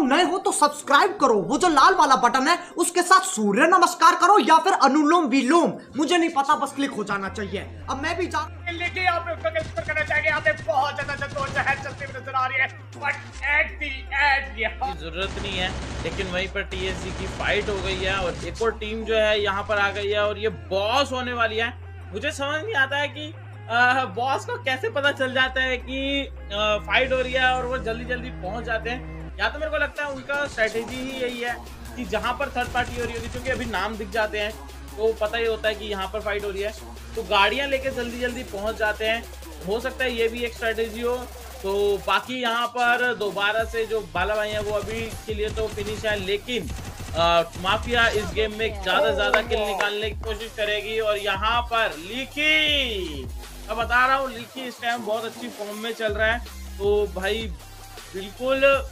नए हो तो सब्सक्राइब करो, वो जो लाल वाला बटन है उसके साथ सूर्य नमस्कार करो या फिर अनुलोम विलोम, मुझे नहीं पता, बस क्लिक हो जाना चाहिए। अब मैं भी जा लेकिन यहाँ पे उसका कैसे करना चाहिए, यहाँ पे बहुत ज्यादा जद्दोजहद चलती हुई नजर आ रही है, बट एट दी एंड यहाँ जरूरत नहीं है। लेकिन वहीं पर टीएसजी की फाइट हो गई है और एक और टीम जो है यहाँ पर आ गई है और ये बॉस होने वाली है। मुझे समझ नहीं आता है कि बॉस को कैसे पता चल जाता है कि फाइट हो रही है और वो जल्दी जल्दी पहुंच जाते हैं। या तो मेरे को लगता है उनका स्ट्रेटेजी ही यही है कि जहां पर थर्ड पार्टी हो रही होगी, क्योंकि अभी नाम दिख जाते हैं तो पता ही होता है कि यहाँ पर फाइट हो रही है, तो गाड़ियां लेके जल्दी जल्दी पहुंच जाते हैं। हो सकता है ये भी एक स्ट्रेटेजी हो। तो बाकी यहाँ पर दोबारा से जो बाला भाई है वो अभी के लिए तो फिनिश है, लेकिन माफिया इस गेम में ज्यादा किल निकालने की कोशिश करेगी। और यहाँ पर लीकी, मैं बता रहा हूँ लीकी इस टाइम बहुत अच्छी फॉर्म में चल रहा है। तो भाई बिल्कुल